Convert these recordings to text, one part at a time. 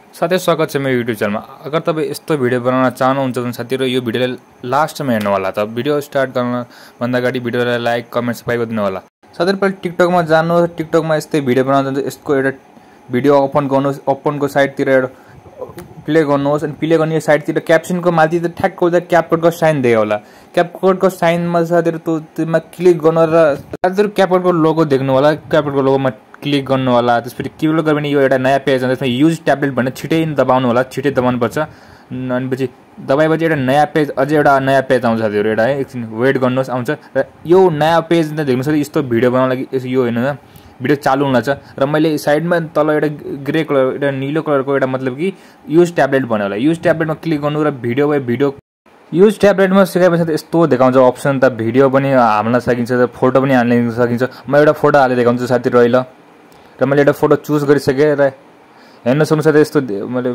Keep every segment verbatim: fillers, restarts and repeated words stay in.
साथै स्वागत छ मेरो युट्युब च्यानलमा। अगर तपाईँ यस्तो भिडियो बनाउन चाहनुहुन्छ भने साथीहरु यो भिडियोलाई लास्टमा हेर्नु होला। त भिडियो स्टार्ट गर्न भन्दा अगाडि भिडियोलाई लाइक कमेन्ट सब्स्क्राइब गरिदिनु होला। साथीहरु पहिले टिकटकमा जानुहोस्, टिकटकमा यस्तै भिडियो बनाउन जान्छ यसको एउटा भिडियो ओपन गर्नुहोस्, ओपनको साइडतिर एउटा प्ले गर्नुहोस् अनि प्ले गर्ने साइडतिर क्याप्सनको माथि त ठ्याक्क उता क्यापकटको साइन दियो होला। क्यापकटको साइनमा साथीहरु त्यसमा क्लिक गर्नु र साथीहरु क्यापकटको लोगो देख्नु होला। क्यापकटको लोगोमा क्लिक गर्नु होला। त्यसपछि के गर्नु भने यो एउटा नयाँ पेज आउँछ, त्यसमा युज ट्याब्लेट भनेर छिटै दबाउनु होला, छिटै दबाउनु पर्छ। अनि पछि दबाएपछि एउटा नयाँ पेज अझै एउटा नयाँ पेज आउँछ साथीहरु। एउटा है एकछिन वेट गर्नुहोस्, आउँछ र यो नयाँ पेज त देख्नु सक्छ। यस्तो भिडियो बनाउन लागि यो हेर्नु न, भिडियो चालु हुन छ र मैले साइडमा तल एउटा ग्रे कलर एउटा नीलो कलरको एउटा मतलब कि युज ट्याब्लेट भन्यो होला। युज ट्याब्लेटमा क्लिक गर्नु र भिडियो बाइ भिडियो युज ट्याब्लेटमा सिकाएपछि यस्तो देखाउँछ अप्सन। त भिडियो पनि हाल्न सकिन्छ, फोटो पनि हाल्न सकिन्छ। म एउटा फोटो हालेर देखाउँछु साथीहरु अहिले। र मैले एउटा फोटो चुज गरिसकेँ र हेर्न सक्नुहुन्छ यस्तो मैले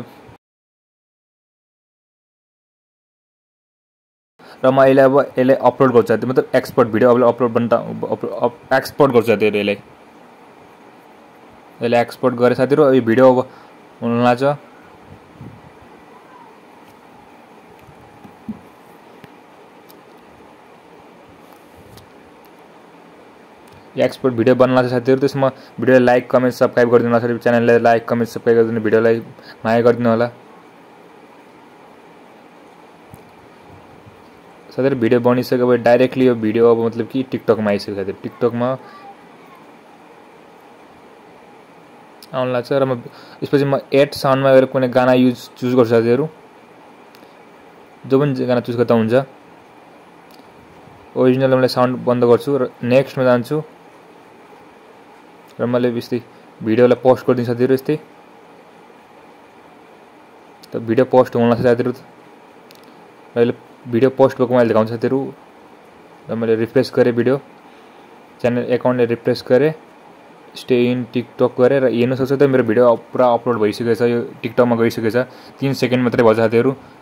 र म अहिले अब यसलाई अपलोड गर्छु साथी, मतलब एक्सपोर्ट भिडियो अब अपलोड बन्न एक्सपोर्ट गर्छु साथीहरु। यसलाई यसलाई एक्सपोर्ट गरे साथीहरु यो भिडियो अब हुन लाग्छ। एक्सपोर्ट भिडियो बन्न लाग्छ साथीहरु। त्यसमा भिडियोलाई लाइक कमेन्ट सब्स्क्राइब गरिदिनु होला साथीहरु। च्यानललाई लाइक कमेन्ट सब्स्क्राइब गरिदिनु, भिडियोलाई माया गरिदिनु होला साथीहरु। भिडियो बनिसकेपछि डाइरेक्टली यो भिडियो अब मतलब कि टिकटकमा आइसक्यो साथीहरु। टिकटकमा आउन लाग्छ र म यसपछि म एड साउन्डमा गएर कुनै गाना युज चुज गर्छु साथीहरु। जो पनि गाना चुज गर्दा हुन्छ। ओरिजिनल मैले साउन्ड बन्द गर्छु र नेक्स्टमा जान्छु र मैले यस्तै भिडियोलाई पोस्ट गरिदिन्छु साथीहरु। यस्तै त भिडियो पोस्ट हुन लाग्छ साथीहरु। अहिले भिडियो पोस्ट भएको मैले देखाउँछु साथीहरु। र मैले रिफ्रेश गरेँ भिडियो, च्यानल एकाउन्टले रिफ्रेश गरेँ, स्टे इन टिकटक गरेर हेर्न सक्छ त मेरो भिडियो पुरा अपलोड भइसकेको छ। यो टिकटकमा गइसकेको छ। तीन सेकेन्ड मात्रै भयो साथीहरु।